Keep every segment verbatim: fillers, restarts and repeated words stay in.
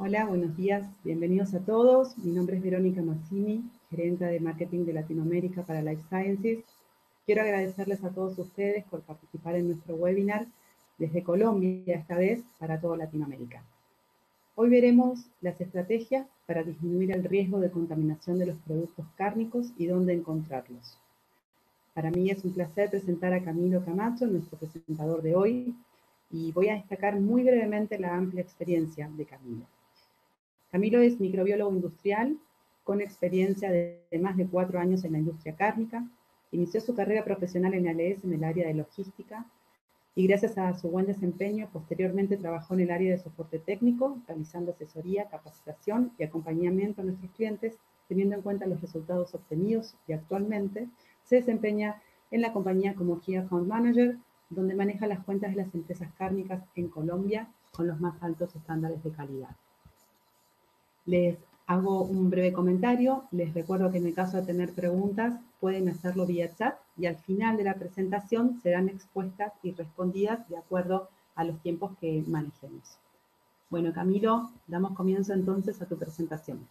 Hola, buenos días, bienvenidos a todos. Mi nombre es Verónica Mazzini, gerente de Marketing de Latinoamérica para Life Sciences. Quiero agradecerles a todos ustedes por participar en nuestro webinar desde Colombia, esta vez para toda Latinoamérica. Hoy veremos las estrategias para disminuir el riesgo de contaminación de los productos cárnicos y dónde encontrarlos. Para mí es un placer presentar a Camilo Camacho, nuestro presentador de hoy, y voy a destacar muy brevemente la amplia experiencia de Camilo. Camilo es microbiólogo industrial con experiencia de más de cuatro años en la industria cárnica. Inició su carrera profesional en A L E S en el área de logística y gracias a su buen desempeño, posteriormente trabajó en el área de soporte técnico, realizando asesoría, capacitación y acompañamiento a nuestros clientes, teniendo en cuenta los resultados obtenidos, y actualmente se desempeña en la compañía como Key Account Manager, donde maneja las cuentas de las empresas cárnicas en Colombia con los más altos estándares de calidad. Les hago un breve comentario. Les recuerdo que en el caso de tener preguntas pueden hacerlo vía chat y al final de la presentación serán expuestas y respondidas de acuerdo a los tiempos que manejemos. Bueno, Camilo, damos comienzo entonces a tu presentación.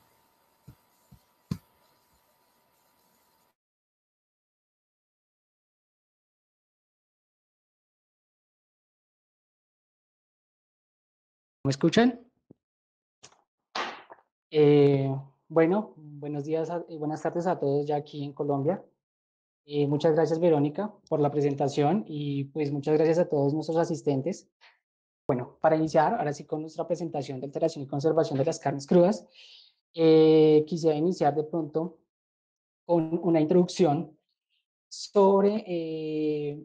¿Me escuchan? Eh, bueno, buenos días y buenas tardes a todos ya aquí en Colombia. Eh, muchas gracias, Verónica, por la presentación y pues muchas gracias a todos nuestros asistentes. Bueno, para iniciar, ahora sí con nuestra presentación de alteración y conservación de las carnes crudas, eh, quisiera iniciar de pronto con una introducción sobre eh,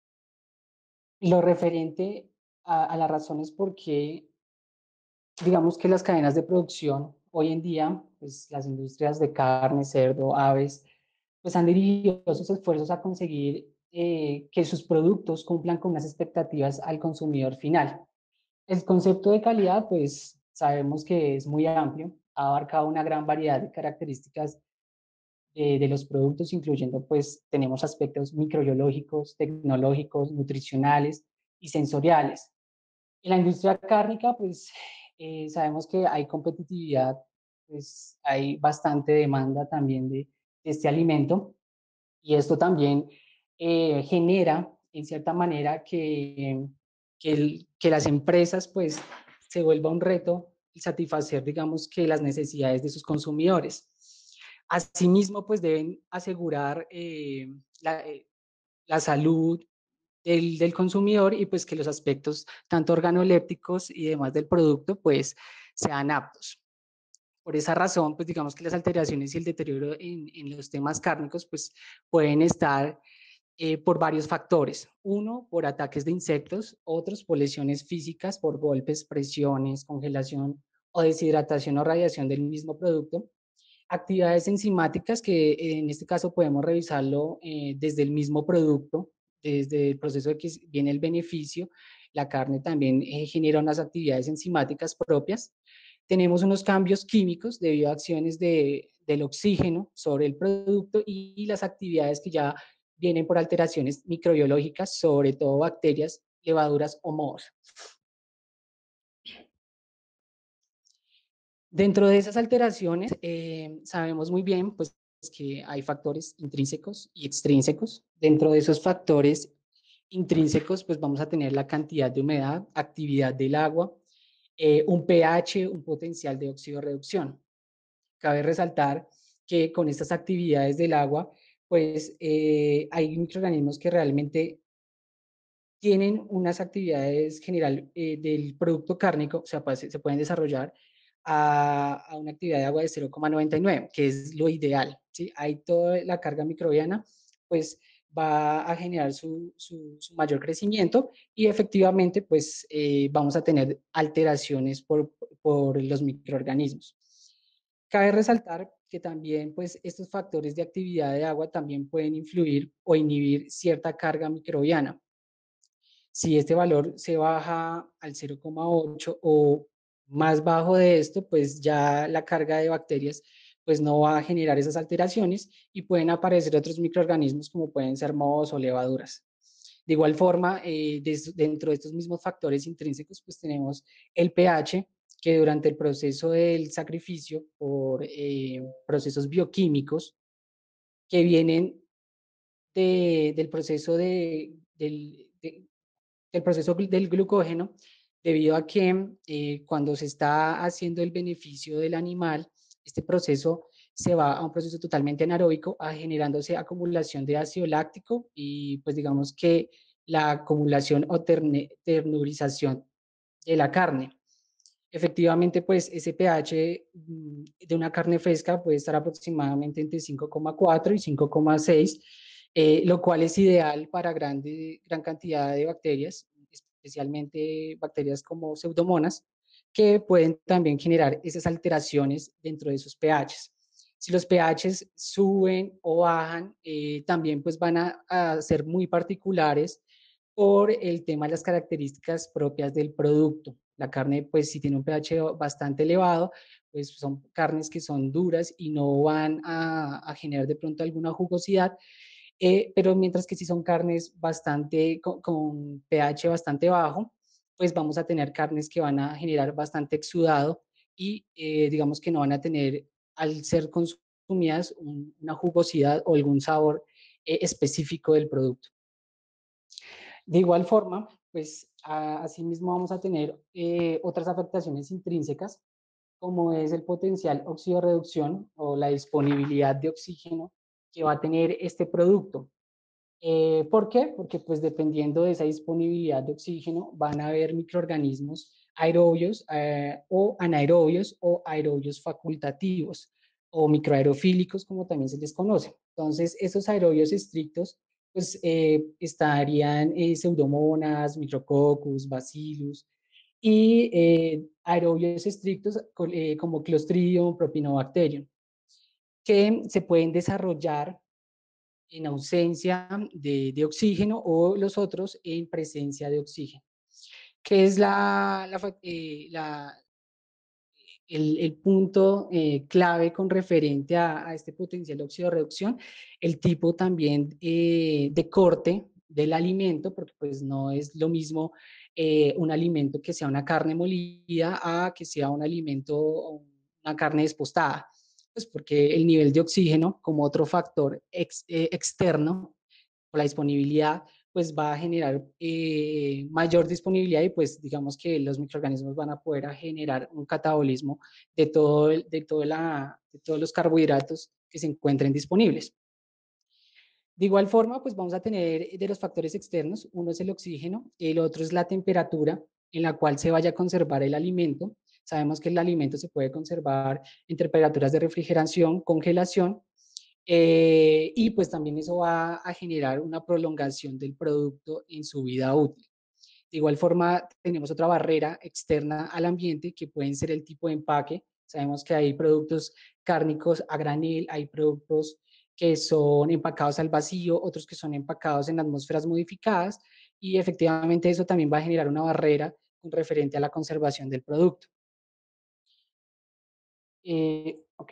lo referente a, a las razones por qué, digamos que las cadenas de producción hoy en día, pues las industrias de carne, cerdo, aves, pues han dirigido sus esfuerzos a conseguir eh, que sus productos cumplan con unas expectativas al consumidor final. El concepto de calidad, pues sabemos que es muy amplio, ha abarcado una gran variedad de características de, de los productos, incluyendo pues tenemos aspectos microbiológicos, tecnológicos, nutricionales y sensoriales. En la industria cárnica, pues eh, sabemos que hay competitividad, pues hay bastante demanda también de, de este alimento y esto también eh, genera, en cierta manera, que, que, el, que las empresas pues se vuelva un reto y satisfacer, digamos, que las necesidades de sus consumidores. Asimismo, pues deben asegurar eh, la, eh, la salud del, del consumidor y pues que los aspectos tanto organolépticos y demás del producto pues sean aptos. Por esa razón, pues digamos que las alteraciones y el deterioro en, en los temas cárnicos pues pueden estar eh, por varios factores. Uno, por ataques de insectos, otros por lesiones físicas, por golpes, presiones, congelación o deshidratación o radiación del mismo producto. Actividades enzimáticas que en este caso podemos revisarlo eh, desde el mismo producto, desde el proceso de que viene el beneficio. La carne también eh, genera unas actividades enzimáticas propias. Tenemos unos cambios químicos debido a acciones de, del oxígeno sobre el producto y, y las actividades que ya vienen por alteraciones microbiológicas, sobre todo bacterias, levaduras o mohos. Dentro de esas alteraciones, eh, sabemos muy bien pues, que hay factores intrínsecos y extrínsecos. Dentro de esos factores intrínsecos, pues vamos a tener la cantidad de humedad, actividad del agua, eh, un pH, un potencial de oxidorreducción. Cabe resaltar que con estas actividades del agua, pues eh, hay microorganismos que realmente tienen unas actividades general eh, del producto cárnico, o sea, pues, se pueden desarrollar a, a, una actividad de agua de cero coma noventa y nueve, que es lo ideal, ¿sí? Ahí toda la carga microbiana, pues va a generar su, su, su mayor crecimiento y efectivamente, pues eh, vamos a tener alteraciones por, por los microorganismos. Cabe resaltar que también, pues, estos factores de actividad de agua también pueden influir o inhibir cierta carga microbiana. Si este valor se baja al cero coma ocho o más bajo de esto, pues ya la carga de bacterias pues no va a generar esas alteraciones y pueden aparecer otros microorganismos como pueden ser mohos o levaduras. De igual forma, eh, des, dentro de estos mismos factores intrínsecos, pues tenemos el pH, que durante el proceso del sacrificio por eh, procesos bioquímicos que vienen de, del proceso de, del, de, el proceso del glucógeno, debido a que eh, cuando se está haciendo el beneficio del animal, este proceso se va a un proceso totalmente anaeróbico, a generándose acumulación de ácido láctico y pues digamos que la acumulación o terne, ternurización de la carne. Efectivamente, pues ese pH mm, de una carne fresca puede estar aproximadamente entre cinco coma cuatro y cinco coma seis, eh, lo cual es ideal para grande, gran cantidad de bacterias, especialmente bacterias como pseudomonas, que pueden también generar esas alteraciones dentro de esos pHs. Si los pHs suben o bajan, eh, también pues van a, a ser muy particulares por el tema de las características propias del producto. La carne, pues si tiene un pH bastante elevado, pues son carnes que son duras y no van a, a generar de pronto alguna jugosidad, eh, pero mientras que si son carnes bastante con, con pH bastante bajo, pues vamos a tener carnes que van a generar bastante exudado y eh, digamos que no van a tener, al ser consumidas, un, una jugosidad o algún sabor eh, específico del producto. De igual forma, pues a, asimismo vamos a tener eh, otras afectaciones intrínsecas, como es el potencial oxidorreducción o la disponibilidad de oxígeno que va a tener este producto. Eh, ¿Por qué? Porque pues dependiendo de esa disponibilidad de oxígeno van a haber microorganismos aerobios eh, o anaerobios o aerobios facultativos o microaerofílicos como también se les conoce. Entonces, esos aerobios estrictos pues eh, estarían eh, pseudomonas, micrococcus, bacillus y eh, aerobios estrictos eh, como Clostridium, Propinobacterium, que se pueden desarrollar en ausencia de, de, oxígeno o los otros en presencia de oxígeno. ¿Qué es la, la, eh, la, el, el, punto eh, clave con referente a, a este potencial de oxidorreducción? El tipo también eh, de corte del alimento, porque pues no es lo mismo eh, un alimento que sea una carne molida a que sea un alimento, una carne despostada, pues porque el nivel de oxígeno como otro factor ex, eh, externo o la disponibilidad, pues va a generar eh, mayor disponibilidad y pues digamos que los microorganismos van a poder a generar un catabolismo de, todo, de, toda la, de todos los carbohidratos que se encuentren disponibles. De igual forma, pues vamos a tener de los factores externos, uno es el oxígeno, el otro es la temperatura en la cual se vaya a conservar el alimento. Sabemos que el alimento se puede conservar en temperaturas de refrigeración, congelación, eh, y pues también eso va a generar una prolongación del producto en su vida útil. De igual forma, tenemos otra barrera externa al ambiente que pueden ser el tipo de empaque. Sabemos que hay productos cárnicos a granel, hay productos que son empacados al vacío, otros que son empacados en atmósferas modificadas y efectivamente eso también va a generar una barrera con referente a la conservación del producto. Eh, ok.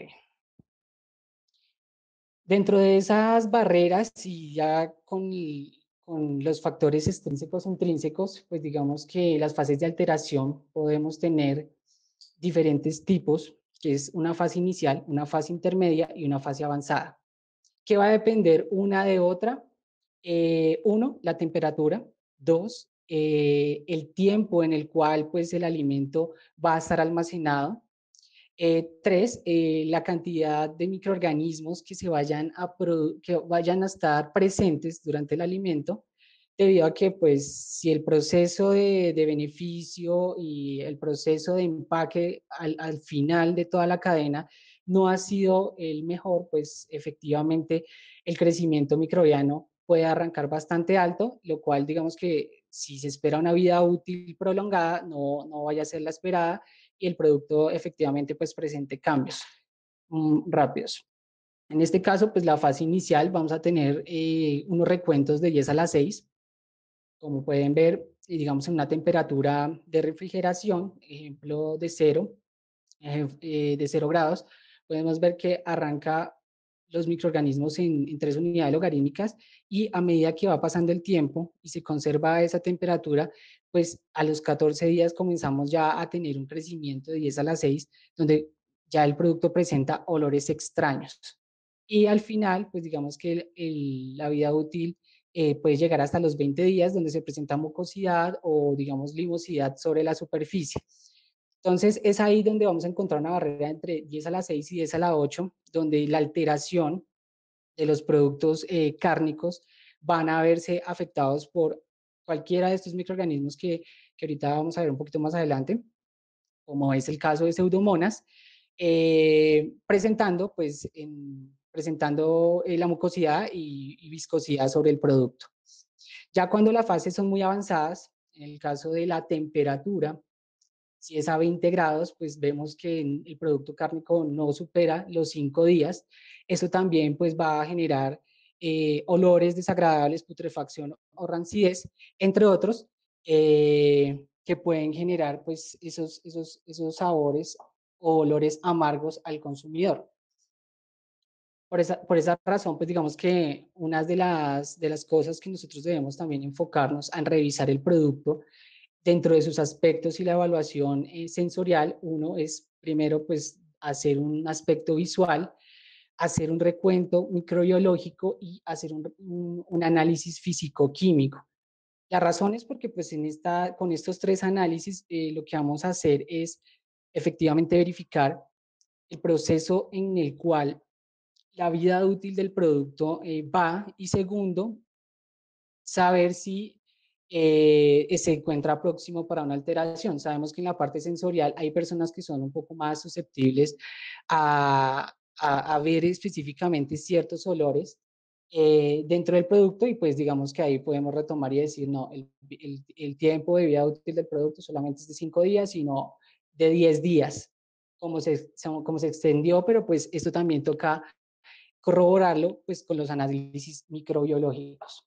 Dentro de esas barreras y ya con, con los factores extrínsecos e intrínsecos, pues digamos que las fases de alteración podemos tener diferentes tipos, que es una fase inicial, una fase intermedia y una fase avanzada. ¿Qué va a depender una de otra? Eh, uno, la temperatura. Dos, eh, el tiempo en el cual pues, el alimento va a estar almacenado. Eh, tres, eh, la cantidad de microorganismos que, se vayan a que vayan a estar presentes durante el alimento, debido a que pues si el proceso de, de beneficio y el proceso de empaque al, al final de toda la cadena no ha sido el mejor, pues efectivamente el crecimiento microbiano puede arrancar bastante alto, lo cual digamos que si se espera una vida útil prolongada, no, no vaya a ser la esperada y el producto efectivamente pues presente cambios um, rápidos. En este caso, pues la fase inicial vamos a tener eh, unos recuentos de diez a la seis, como pueden ver, digamos en una temperatura de refrigeración, ejemplo de cero, eh, de cero grados, podemos ver que arranca los microorganismos en, en tres unidades logarítmicas, y a medida que va pasando el tiempo y se conserva esa temperatura, pues a los catorce días comenzamos ya a tener un crecimiento de diez a la seis, donde ya el producto presenta olores extraños. Y al final, pues digamos que el, el, la vida útil eh, puede llegar hasta los veinte días, donde se presenta mucosidad o, digamos, limosidad sobre la superficie. Entonces, es ahí donde vamos a encontrar una barrera entre diez a la seis y diez a la ocho, donde la alteración de los productos eh, cárnicos van a verse afectados por cualquiera de estos microorganismos que, que ahorita vamos a ver un poquito más adelante, como es el caso de Pseudomonas, eh, presentando, pues, en, presentando eh, la mucosidad y, y viscosidad sobre el producto. Ya cuando las fases son muy avanzadas, en el caso de la temperatura, si es a veinte grados, pues vemos que el producto cárnico no supera los cinco días. Eso también pues va a generar eh, olores desagradables, putrefacción o rancidez, entre otros, eh, que pueden generar pues esos, esos, esos sabores o olores amargos al consumidor. Por esa, por esa razón, pues digamos que una de las, de las cosas que nosotros debemos también enfocarnos en revisar el producto dentro de sus aspectos y la evaluación eh, sensorial, uno es primero pues hacer un aspecto visual, hacer un recuento microbiológico y hacer un, un, un análisis físico-químico. La razón es porque pues en esta, con estos tres análisis eh, lo que vamos a hacer es efectivamente verificar el proceso en el cual la vida útil del producto eh, va, y segundo, saber si eh, se encuentra próximo para una alteración. Sabemos que en la parte sensorial hay personas que son un poco más susceptibles a, a, a ver específicamente ciertos olores eh, dentro del producto, y pues digamos que ahí podemos retomar y decir, no, el, el, el tiempo de vida útil del producto solamente es de cinco días, sino de diez días, como se, como se extendió, pero pues esto también toca corroborarlo pues con los análisis microbiológicos.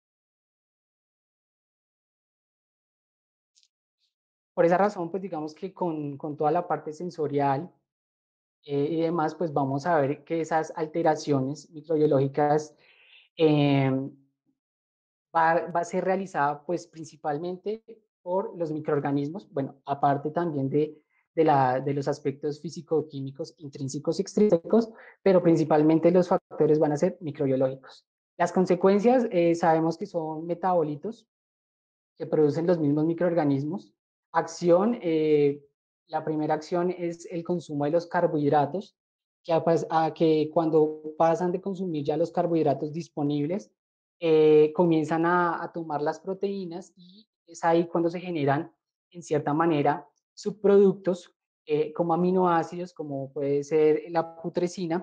Por esa razón, pues digamos que con, con toda la parte sensorial eh, y demás, pues vamos a ver que esas alteraciones microbiológicas eh, va, va, a ser realizada pues principalmente por los microorganismos, bueno, aparte también de, de, la, de los aspectos físico-químicos intrínsecos y extrínsecos, pero principalmente los factores van a ser microbiológicos. Las consecuencias eh, sabemos que son metabolitos que producen los mismos microorganismos. Acción, eh, la primera acción es el consumo de los carbohidratos, que, a, a, que cuando pasan de consumir ya los carbohidratos disponibles, eh, comienzan a, a tomar las proteínas, y es ahí cuando se generan, en cierta manera, subproductos eh, como aminoácidos, como puede ser la putrescina.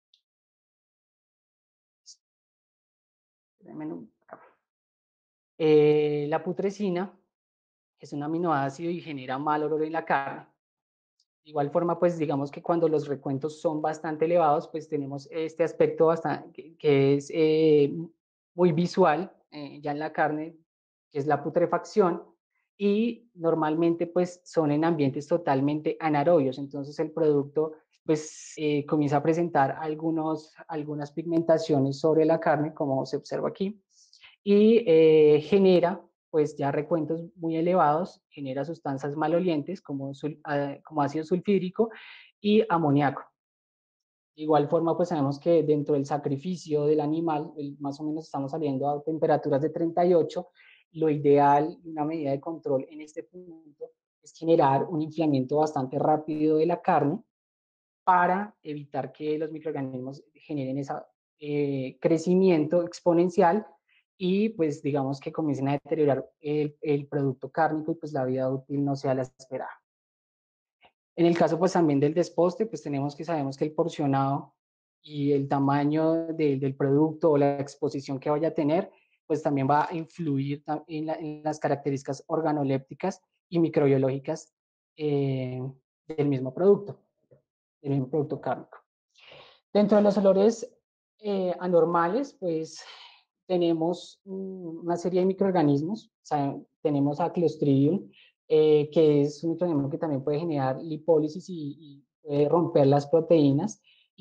Eh, la putrescina es un aminoácido y genera mal olor en la carne. De igual forma, pues digamos que cuando los recuentos son bastante elevados, pues tenemos este aspecto bastante, que, que es eh, muy visual eh, ya en la carne, que es la putrefacción, y normalmente pues son en ambientes totalmente anaerobios. Entonces el producto pues eh, comienza a presentar algunos, algunas pigmentaciones sobre la carne, como se observa aquí, y eh, genera pues ya recuentos muy elevados, genera sustancias malolientes como, sul, uh, como ácido sulfídrico y amoníaco. De igual forma, pues sabemos que dentro del sacrificio del animal, el, más o menos estamos saliendo a temperaturas de treinta y ocho, lo ideal, una medida de control en este punto, es generar un enfriamiento bastante rápido de la carne para evitar que los microorganismos generen ese eh, crecimiento exponencial y pues digamos que comiencen a deteriorar el, el producto cárnico, y pues la vida útil no sea la esperada. En el caso pues también del desposte, pues tenemos que sabemos que el porcionado y el tamaño de, del producto o la exposición que vaya a tener, pues también va a influir en, la, en las características organolépticas y microbiológicas eh, del mismo producto, del mismo producto cárnico. Dentro de los olores eh, anormales, pues tenemos una serie de microorganismos. O sea, tenemos a Clostridium, eh, que es un microorganismo que también puede generar lipólisis y, y puede romper las proteínas,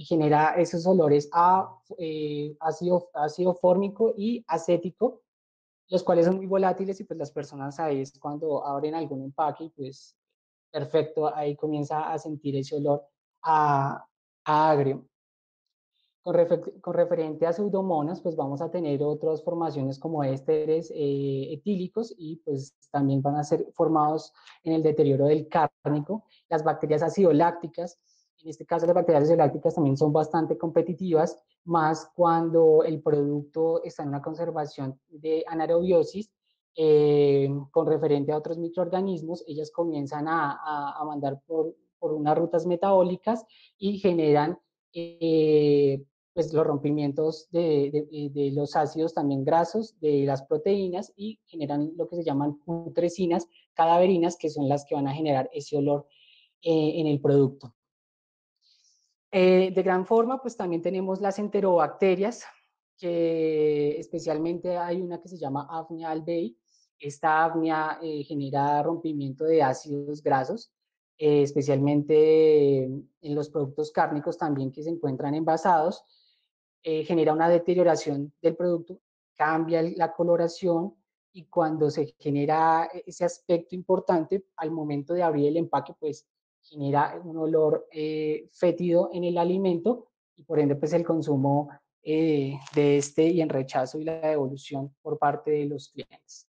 y genera esos olores a eh, ácido, ácido fórmico y acético, los cuales son muy volátiles y pues las personas ahí es cuando abren algún empaque y pues perfecto, ahí comienza a sentir ese olor a, a agrio. Con, refer con, referente a pseudomonas, pues vamos a tener otras formaciones como ésteres eh, etílicos y pues también van a ser formados en el deterioro del cárnico. Las bacterias acidolácticas, en este caso las bacterias acidolácticas también son bastante competitivas, más cuando el producto está en una conservación de anaerobiosis, eh, con referente a otros microorganismos, ellas comienzan a, a, a mandar por, por unas rutas metabólicas y generan eh, pues los rompimientos de, de, de, los ácidos también grasos, de las proteínas y generan lo que se llaman putresinas cadaverinas, que son las que van a generar ese olor eh, en el producto. Eh, de gran forma, pues también tenemos las enterobacterias, que especialmente hay una que se llama Hafnia albei. Esta Hafnia eh, genera rompimiento de ácidos grasos, eh, especialmente en los productos cárnicos también que se encuentran envasados. Eh, genera una deterioración del producto, cambia la coloración y cuando se genera ese aspecto importante, al momento de abrir el empaque, pues genera un olor eh, fétido en el alimento y por ende pues el consumo eh, de este y en rechazo y la devolución por parte de los clientes.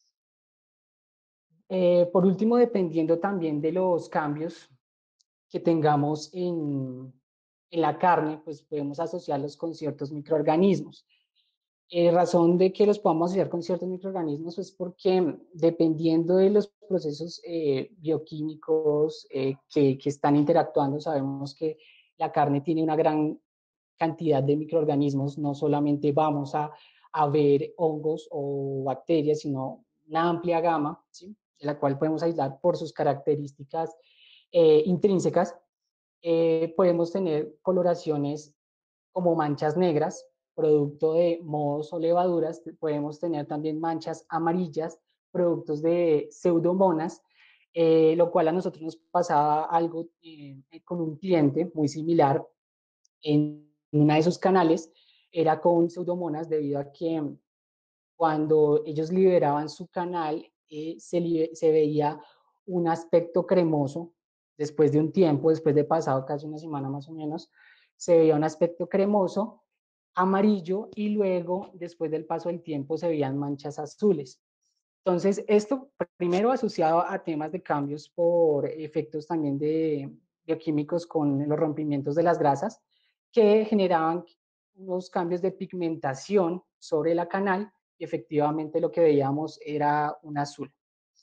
Eh, por último, dependiendo también de los cambios que tengamos en, en la carne, pues podemos asociarlos con ciertos microorganismos. Eh, razón de que los podamos asociar con ciertos microorganismos es porque dependiendo de los procesos eh, bioquímicos eh, que, que están interactuando, sabemos que la carne tiene una gran cantidad de microorganismos, no solamente vamos a, a ver hongos o bacterias, sino una amplia gama, ¿sí? De la cual podemos aislar por sus características eh, intrínsecas. Eh, podemos tener coloraciones como manchas negras, producto de mohos o levaduras. Podemos tener también manchas amarillas, productos de pseudomonas, eh, lo cual a nosotros nos pasaba algo eh, con un cliente muy similar en una de sus canales, era con pseudomonas debido a que cuando ellos liberaban su canal eh, se, se veía un aspecto cremoso después de un tiempo, después de pasado casi una semana más o menos, se veía un aspecto cremoso, amarillo y luego después del paso del tiempo se veían manchas azules. Entonces, esto primero asociado a temas de cambios por efectos también de bioquímicos con los rompimientos de las grasas que generaban unos cambios de pigmentación sobre la canal y efectivamente lo que veíamos era un azul.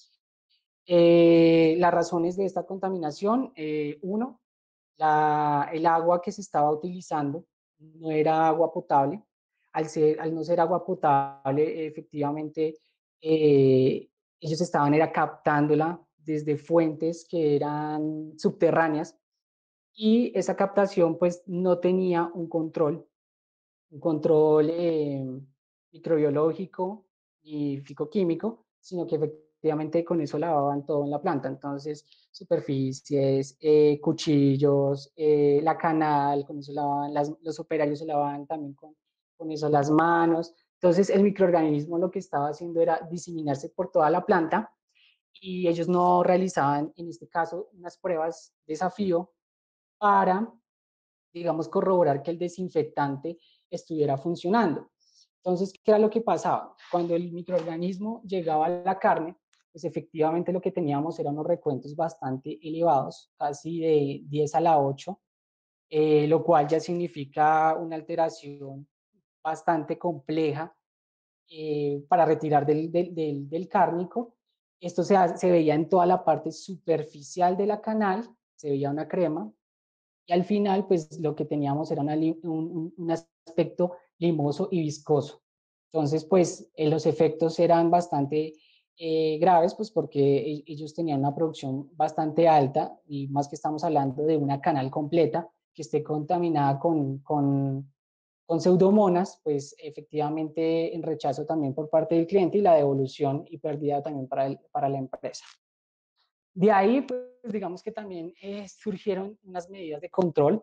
Eh, las razones de esta contaminación, eh, uno, la, el agua que se estaba utilizando no era agua potable. Al, ser, al no ser agua potable, efectivamente, eh, ellos estaban era captándola desde fuentes que eran subterráneas y esa captación pues no tenía un control, un control eh, microbiológico y ficoquímico, sino que efectivamente con eso lavaban todo en la planta. Entonces, superficies, eh, cuchillos, eh, la canal, con eso lavaban, las, los operarios se lavaban también con, con eso las manos. Entonces, el microorganismo lo que estaba haciendo era diseminarse por toda la planta y ellos no realizaban, en este caso, unas pruebas de desafío para, digamos, corroborar que el desinfectante estuviera funcionando. Entonces, ¿qué era lo que pasaba? Cuando el microorganismo llegaba a la carne, pues efectivamente lo que teníamos eran unos recuentos bastante elevados, casi de diez a la ocho, eh, lo cual ya significa una alteración bastante compleja eh, para retirar del, del, del, del cárnico. Esto se, se veía en toda la parte superficial de la canal, se veía una crema, y al final, pues lo que teníamos era una, un, un, aspecto limoso y viscoso. Entonces, pues eh, los efectos eran bastante eh, graves, pues porque ellos tenían una producción bastante alta y más que estamos hablando de una canal completa que esté contaminada con, con, con pseudomonas, pues efectivamente en rechazo también por parte del cliente y la devolución y pérdida también para, el, para la empresa. De ahí, pues digamos que también eh, surgieron unas medidas de control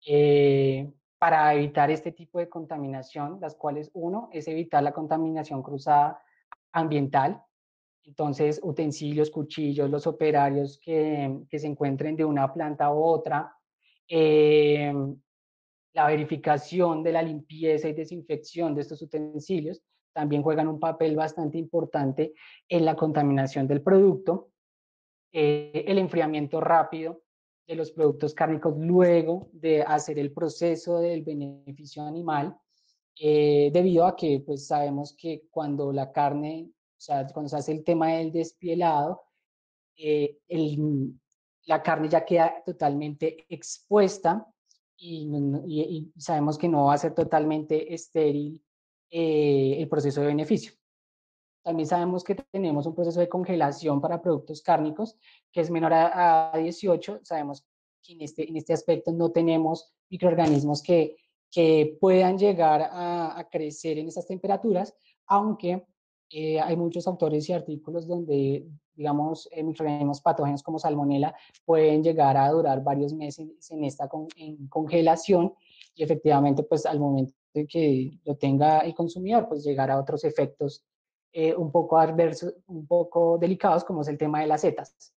eh, para evitar este tipo de contaminación, las cuales uno es evitar la contaminación cruzada ambiental. Entonces, utensilios, cuchillos, los operarios que, que se encuentren de una planta u otra, eh, la verificación de la limpieza y desinfección de estos utensilios también juegan un papel bastante importante en la contaminación del producto. Eh, el enfriamiento rápido de los productos cárnicos luego de hacer el proceso del beneficio animal, eh, debido a que pues sabemos que cuando la carne, o sea, cuando se hace el tema del despielado, eh, el, la carne ya queda totalmente expuesta y, y, y, sabemos que no va a ser totalmente estéril eh, el proceso de beneficio. También sabemos que tenemos un proceso de congelación para productos cárnicos que es menor a, a dieciocho. Sabemos que en este, en este aspecto no tenemos microorganismos que, que puedan llegar a, a crecer en esas temperaturas, aunque eh, hay muchos autores y artículos donde, digamos, eh, microorganismos patógenos como salmonela pueden llegar a durar varios meses en esta con, en congelación y efectivamente, pues al momento de que lo tenga el consumidor, pues llegar a otros efectos eh, un poco adversos, un poco delicados, como es el tema de las setas.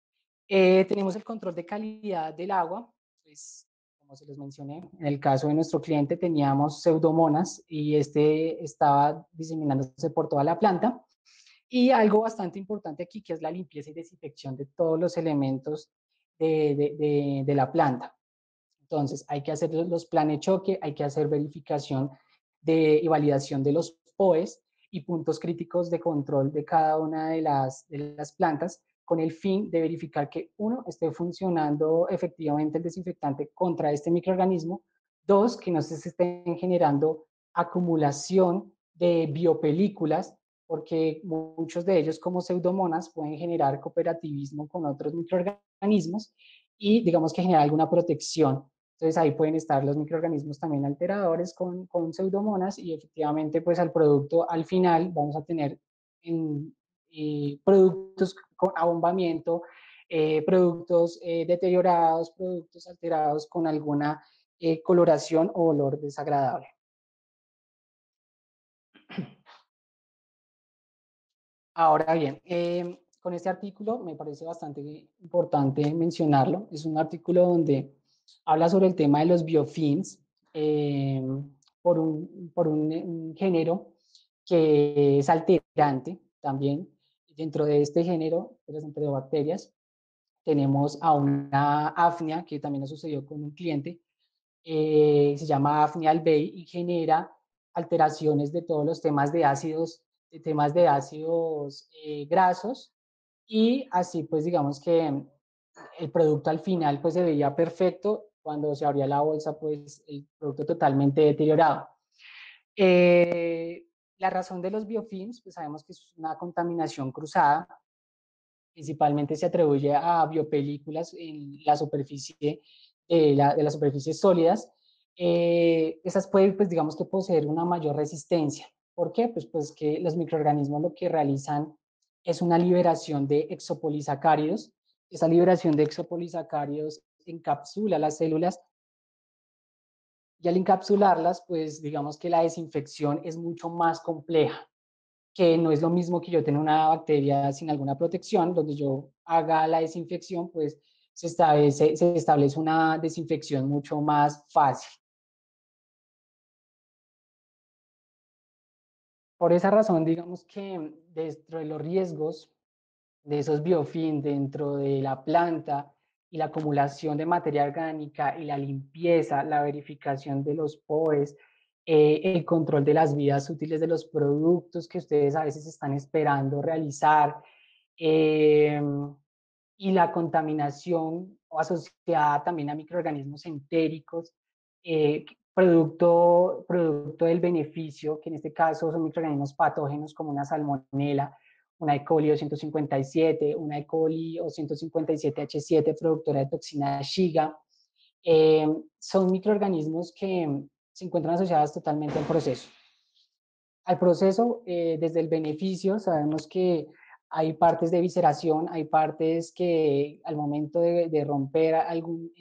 Eh, tenemos el control de calidad del agua, pues como se los mencioné, en el caso de nuestro cliente teníamos pseudomonas y este estaba diseminándose por toda la planta. Y algo bastante importante aquí, que es la limpieza y desinfección de todos los elementos de, de, de, de la planta. Entonces, hay que hacer los planes de choque, hay que hacer verificación de, y validación de los P O Es y puntos críticos de control de cada una de las, de las plantas con el fin de verificar que, uno, esté funcionando efectivamente el desinfectante contra este microorganismo, dos, que no se estén generando acumulación de biopelículas, porque muchos de ellos, como pseudomonas, pueden generar cooperativismo con otros microorganismos y, digamos, que generar alguna protección. Entonces ahí pueden estar los microorganismos también alteradores con, con pseudomonas y efectivamente pues al producto al final vamos a tener en, eh, productos con abombamiento, eh, productos eh, deteriorados, productos alterados con alguna eh, coloración o olor desagradable. Ahora bien, eh, con este artículo me parece bastante importante mencionarlo. Es un artículo donde habla sobre el tema de los biofilms eh, por, un, por un, un género que es alterante también. Dentro de este género de las enterobacterias tenemos a una afnia que también nos sucedió con un cliente, eh, se llama afnia albei y genera alteraciones de todos los temas de ácidos, de temas de ácidos eh, grasos y así pues digamos que el producto al final pues se veía perfecto, cuando se abría la bolsa pues el producto totalmente deteriorado. Eh, la razón de los biofilms pues sabemos que es una contaminación cruzada, principalmente se atribuye a biopelículas en la superficie, eh, la, de las superficies sólidas. Eh, esas pueden, pues digamos que poseer una mayor resistencia. ¿Por qué? Pues, pues que los microorganismos lo que realizan es una liberación de exopolisacáridos. Esa liberación de exopolisacáridos encapsula las células y al encapsularlas, pues digamos que la desinfección es mucho más compleja, que no es lo mismo que yo tener una bacteria sin alguna protección, donde yo haga la desinfección, pues se establece, se establece una desinfección mucho más fácil. Por esa razón, digamos que dentro de los riesgos de esos biofilms dentro de la planta y la acumulación de materia orgánica y la limpieza, la verificación de los P O Es, eh, el control de las vidas útiles de los productos que ustedes a veces están esperando realizar, eh, y la contaminación asociada también a microorganismos entéricos, eh, producto, producto del beneficio, que en este caso son microorganismos patógenos como una salmonela, una E. coli doscientos cincuenta y siete, una E. coli o ciento cincuenta y siete H siete, productora de toxina Shiga. Eh, son microorganismos que se encuentran asociados totalmente al proceso. Al proceso, eh, desde el beneficio, sabemos que hay partes de visceración, hay partes que al momento de, de romper algún, en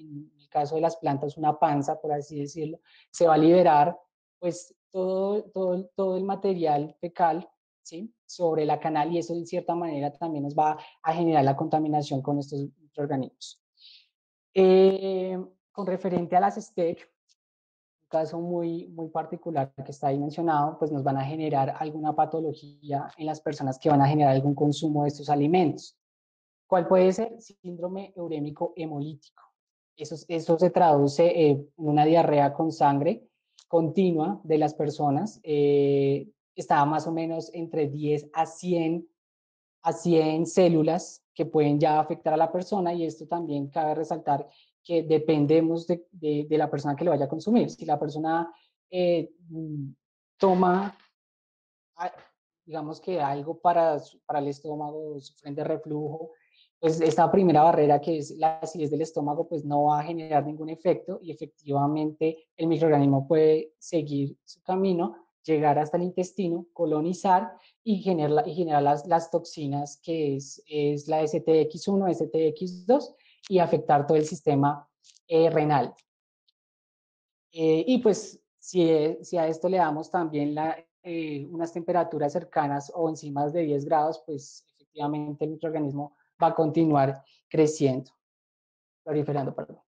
el caso de las plantas una panza, por así decirlo, se va a liberar pues todo, todo, todo el material fecal, ¿sí?, sobre la canal, y eso de cierta manera también nos va a generar la contaminación con estos microorganismos. Eh, con referente a las S T E C, un caso muy, muy particular que está ahí mencionado, pues nos van a generar alguna patología en las personas que van a generar algún consumo de estos alimentos. ¿Cuál puede ser? Síndrome urémico hemolítico. Eso, eso se traduce eh, en una diarrea con sangre continua de las personas. Eh, está más o menos entre diez a cien, a cien células que pueden ya afectar a la persona, y esto también cabe resaltar que dependemos de, de, de la persona que lo vaya a consumir. Si la persona eh, toma, digamos que algo para, para el estómago, sufren de reflujo, pues esta primera barrera, que es la acidez del estómago, pues no va a generar ningún efecto, y efectivamente el microorganismo puede seguir su camino, llegar hasta el intestino, colonizar y generar, y generar las, las toxinas, que es, es la S T X uno, S T X dos, y afectar todo el sistema eh, renal. Eh, y pues si, si a esto le damos también la, eh, unas temperaturas cercanas o encima de diez grados, pues efectivamente el microorganismo va a continuar creciendo, proliferando, perdón.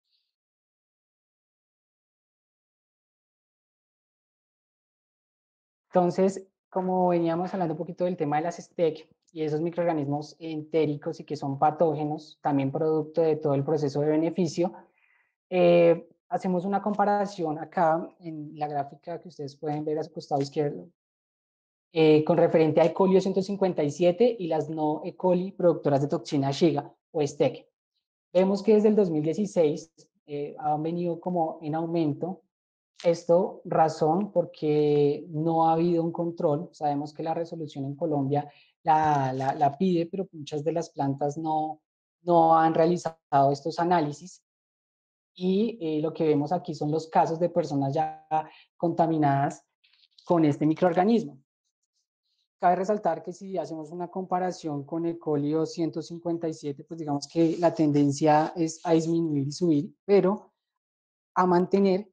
Entonces, como veníamos hablando un poquito del tema de las S T E C y esos microorganismos entéricos y que son patógenos, también producto de todo el proceso de beneficio, eh, hacemos una comparación acá en la gráfica que ustedes pueden ver a su costado izquierdo, Eh, con referente a E. coli ciento cincuenta y siete y las no E. coli productoras de toxina Shiga o S T E C. Vemos que desde el dos mil dieciséis eh, han venido como en aumento. Esto razón porque no ha habido un control. Sabemos que la resolución en Colombia la, la, la pide, pero muchas de las plantas no, no han realizado estos análisis. Y eh, lo que vemos aquí son los casos de personas ya contaminadas con este microorganismo. Cabe resaltar que si hacemos una comparación con E. coli ciento cincuenta y siete, pues digamos que la tendencia es a disminuir y subir, pero a mantener,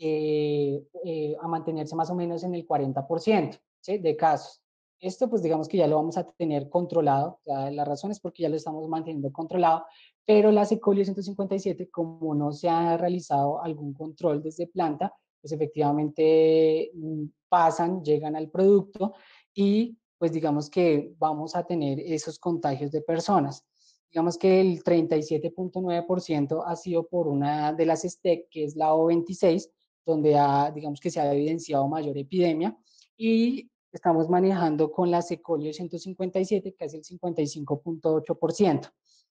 eh, eh, a mantenerse más o menos en el cuarenta por ciento, ¿sí?, de casos. Esto pues digamos que ya lo vamos a tener controlado, ya la razón es porque ya lo estamos manteniendo controlado, pero la E. coli ciento cincuenta y siete, como no se ha realizado algún control desde planta, pues efectivamente pasan, llegan al producto, y pues digamos que vamos a tener esos contagios de personas. Digamos que el treinta y siete punto nueve por ciento ha sido por una de las S T E C, que es la O veintiséis, donde ha, digamos que se ha evidenciado mayor epidemia, y estamos manejando con la E. coli ciento cincuenta y siete, que es el cincuenta y cinco punto ocho por ciento,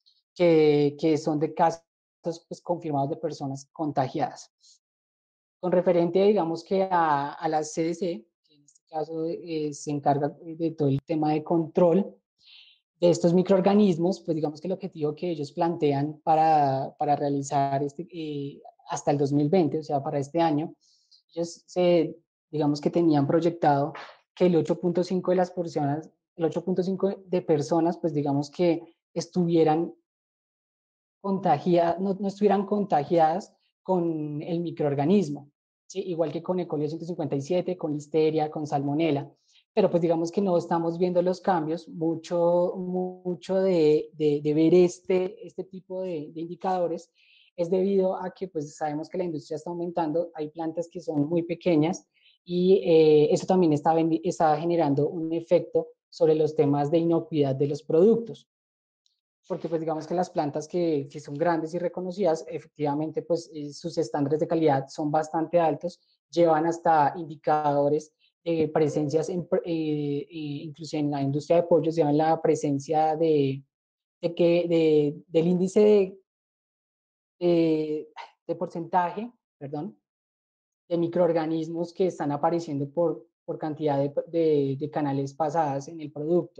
que, que son de casos pues, confirmados de personas contagiadas. Con referente, digamos que a, a la C D C, que en este caso eh, se encarga de todo el tema de control de estos microorganismos, pues digamos que el objetivo que ellos plantean para, para realizar este, eh, hasta el dos mil veinte, o sea, para este año, ellos se, digamos que tenían proyectado que el ocho punto cinco de las personas, el ocho punto cinco de personas, pues digamos que estuvieran contagiadas, no, no estuvieran contagiadas con el microorganismo, ¿sí?, igual que con E. coli ciento cincuenta y siete, con listeria, con salmonela. Pero pues digamos que no estamos viendo los cambios. Mucho, mucho de, de, de ver este, este tipo de, de indicadores es debido a que pues sabemos que la industria está aumentando, hay plantas que son muy pequeñas, y eh, eso también está, está generando un efecto sobre los temas de inocuidad de los productos, porque pues digamos que las plantas que, que son grandes y reconocidas, efectivamente pues eh, sus estándares de calidad son bastante altos, llevan hasta indicadores de presencias, en, eh, incluso en la industria de pollos, llevan la presencia de, de que, de, del índice de, de, de porcentaje, perdón, de microorganismos que están apareciendo por, por cantidad de, de, de canales pasadas en el producto.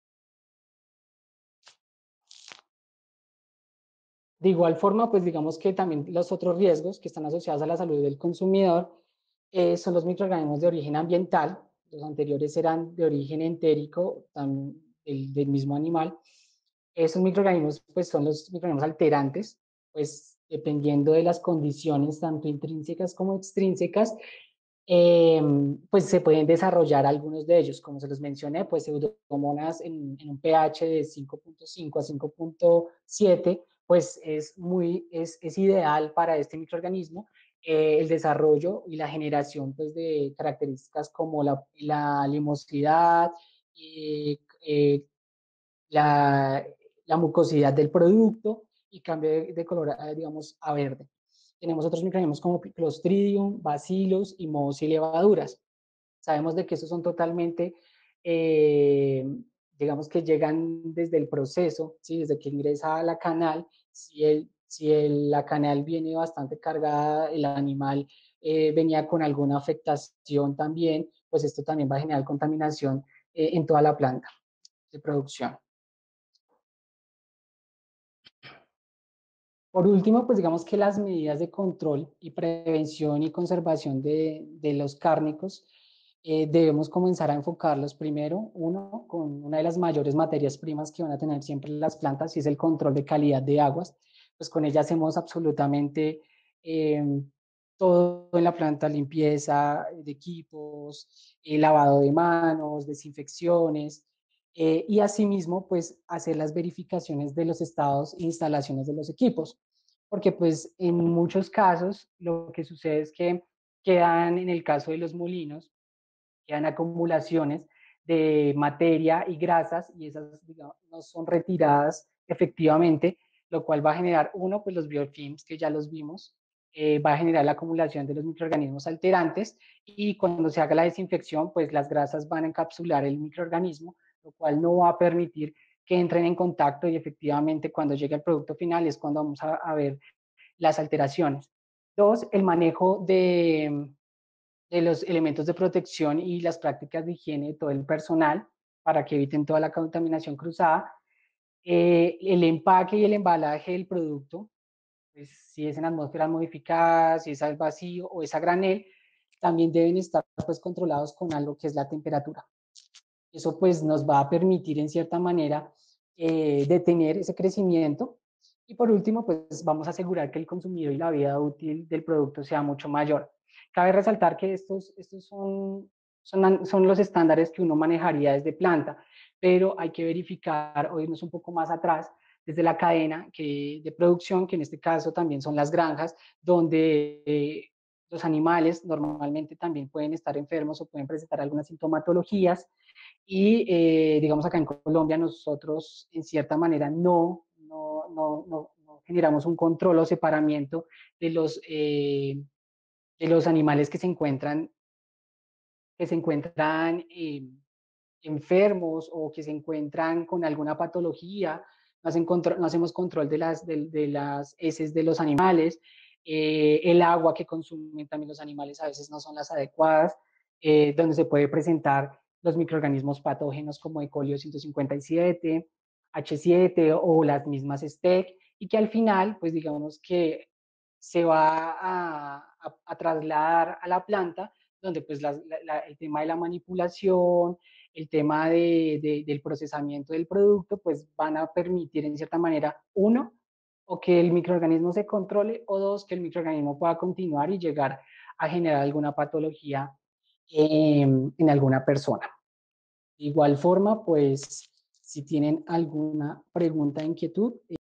De igual forma, pues digamos que también los otros riesgos que están asociados a la salud del consumidor eh, son los microorganismos de origen ambiental. Los anteriores eran de origen entérico, también del, del mismo animal. Esos microorganismos pues son los microorganismos alterantes, pues dependiendo de las condiciones tanto intrínsecas como extrínsecas, eh, pues se pueden desarrollar algunos de ellos. Como se los mencioné, pues pseudomonas en, en un pH de cinco punto cinco a cinco punto siete, pues es, muy, es, es ideal para este microorganismo. Eh, el desarrollo y la generación pues, de características como la, la limosidad, eh, eh, la, la, mucosidad del producto y cambio de, de color, digamos, a verde. Tenemos otros microorganismos como Clostridium, Bacillus y mohos y levaduras. Sabemos de que estos son totalmente, eh, digamos que llegan desde el proceso, ¿sí? Desde que ingresa a la canal. Si, el, si el, la canal viene bastante cargada, el animal eh, venía con alguna afectación también, pues esto también va a generar contaminación eh, en toda la planta de producción. Por último, pues digamos que las medidas de control y prevención y conservación de, de los cárnicos eh, debemos comenzar a enfocarlos primero, uno, con una de las mayores materias primas que van a tener siempre las plantas, y es el control de calidad de aguas. Pues con ella hacemos absolutamente eh, todo en la planta, limpieza de equipos, eh, lavado de manos, desinfecciones, eh, y asimismo, pues hacer las verificaciones de los estados e instalaciones de los equipos, porque pues en muchos casos lo que sucede es que quedan, en el caso de los molinos, quedan acumulaciones de materia y grasas y esas, digamos, no son retiradas efectivamente, lo cual va a generar, uno, pues los biofilms que ya los vimos, eh, va a generar la acumulación de los microorganismos alterantes, y cuando se haga la desinfección, pues las grasas van a encapsular el microorganismo, lo cual no va a permitir que entren en contacto, y efectivamente cuando llegue al producto final es cuando vamos a, a ver las alteraciones. Dos, el manejo de, de los elementos de protección y las prácticas de higiene de todo el personal para que eviten toda la contaminación cruzada. Eh, el empaque y el embalaje del producto, pues, si es en atmósferas modificadas, si es al vacío o es a granel, también deben estar pues, controlados con algo que es la temperatura. Eso pues nos va a permitir en cierta manera eh, detener ese crecimiento. Y por último, pues vamos a asegurar que el consumido y la vida útil del producto sea mucho mayor. Cabe resaltar que estos, estos son, son, son los estándares que uno manejaría desde planta, pero hay que verificar o irnos un poco más atrás desde la cadena que, de producción, que en este caso también son las granjas, donde eh, los animales normalmente también pueden estar enfermos o pueden presentar algunas sintomatologías. Y eh, digamos acá en Colombia nosotros en cierta manera no, no, no, no, no generamos un control o separamiento de los, eh, de los animales que se encuentran, que se encuentran eh, enfermos o que se encuentran con alguna patología. No, hacen control, no hacemos control de las, de, de las heces de los animales. Eh, el agua que consumen también los animales a veces no son las adecuadas, eh, donde se puede presentar los microorganismos patógenos como E. coli ciento cincuenta y siete, H siete o las mismas S T E C, y que al final, pues digamos que se va a, a, a trasladar a la planta, donde pues la, la, el tema de la manipulación, el tema de, de, del procesamiento del producto, pues van a permitir en cierta manera, uno, o que el microorganismo se controle, o dos, que el microorganismo pueda continuar y llegar a generar alguna patología eh, en alguna persona. De igual forma, pues, si tienen alguna pregunta, inquietud,